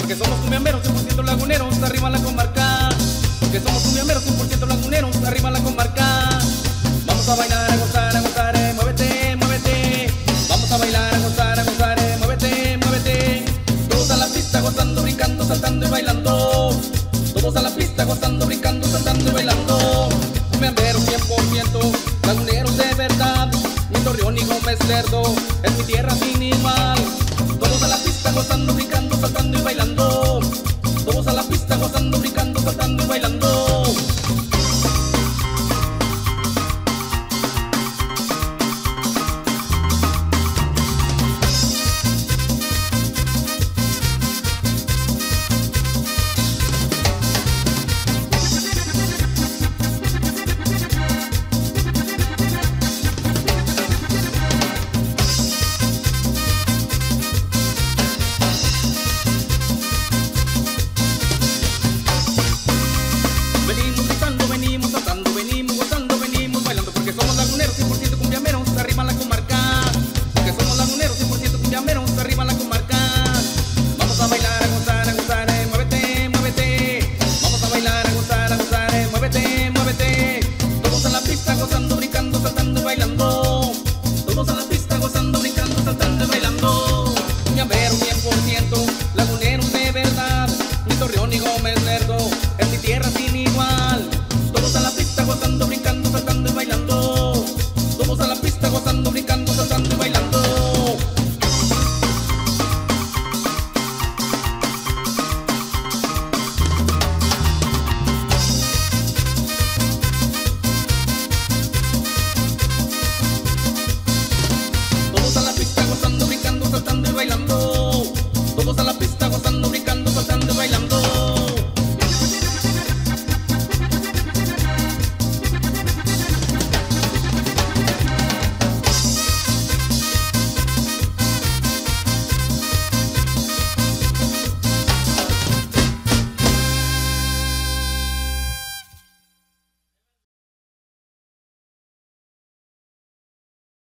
Porque somos cumbiamberos, 100% laguneros, arriba la comarca. Porque somos cumbiamberos, 100% laguneros, arriba la comarca. Vamos a bailar, a gozar, muévete, muévete. Vamos a bailar, a gozar, muévete, muévete. Todos a la pista gozando, brincando, saltando y bailando. Todos a la pista gozando, brincando, saltando y bailando. Cumbiamberos 100%, laguneros de verdad. Mi Torreón y Gómez Lerdo es mi tierra, mi